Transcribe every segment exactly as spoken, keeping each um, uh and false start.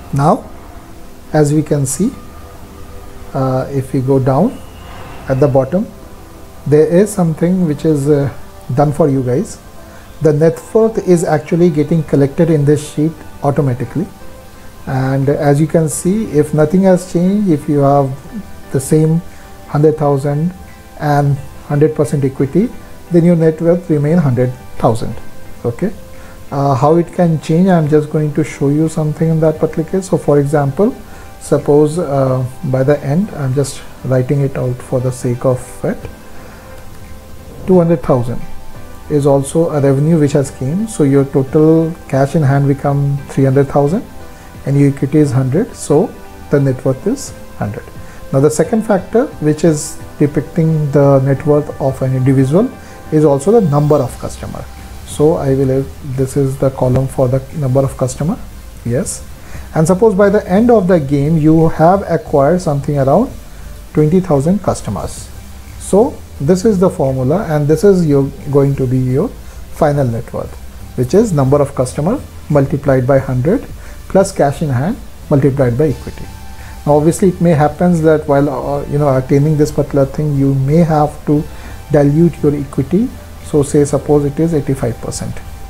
Now as we can see, uh, if we go down at the bottom, there is something which is uh, done for you guys. The net worth is actually getting collected in this sheet automatically, and as you can see, if nothing has changed, if you have the same one hundred thousand and one hundred percent equity, then your net worth remain one hundred thousand. Okay, uh, how it can change, I'm just going to show you something in that particular case. So for example, suppose uh, by the end, I'm just writing it out for the sake of it, two hundred thousand is also a revenue which has came, so your total cash in hand become three hundred thousand and your equity is one hundred, so the net worth is one hundred. Now the second factor which is depicting the net worth of an individual is also the number of customer. So I will, this is the column for the number of customer, yes, and suppose by the end of the game you have acquired something around twenty thousand customers. So this is the formula, and this is your going to be your final net worth, which is number of customer multiplied by one hundred plus cash in hand multiplied by equity. Now obviously it may happen that while uh, you know attaining this particular thing, you may have to dilute your equity. So say suppose it is eighty-five percent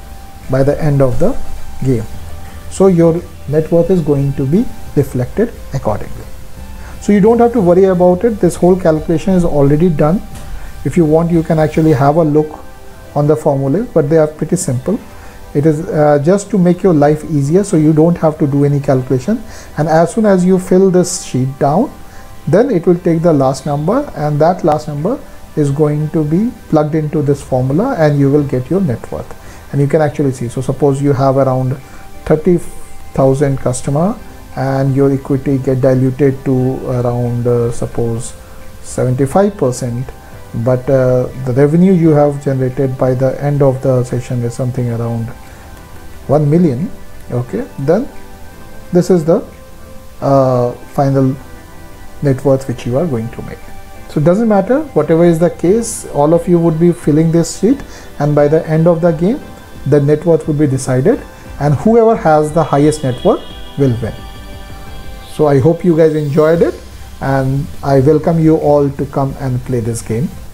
by the end of the game, so your net worth is going to be reflected accordingly. So you don't have to worry about it. This whole calculation is already done. If you want, you can actually have a look on the formula, but they are pretty simple. It is uh, just to make your life easier, so you don't have to do any calculation. And as soon as you fill this sheet down, then it will take the last number, and that last number is going to be plugged into this formula, and you will get your net worth. And you can actually see, so suppose you have around thirty thousand customer and your equity get diluted to around uh, suppose seventy-five percent, but uh, the revenue you have generated by the end of the session is something around one million. Okay, then this is the uh, final net worth which you are going to make. So it doesn't matter, whatever is the case, all of you would be filling this sheet, and by the end of the game the net worth will be decided, and whoever has the highest net worth will win. So I hope you guys enjoyed it, and I welcome you all to come and play this game.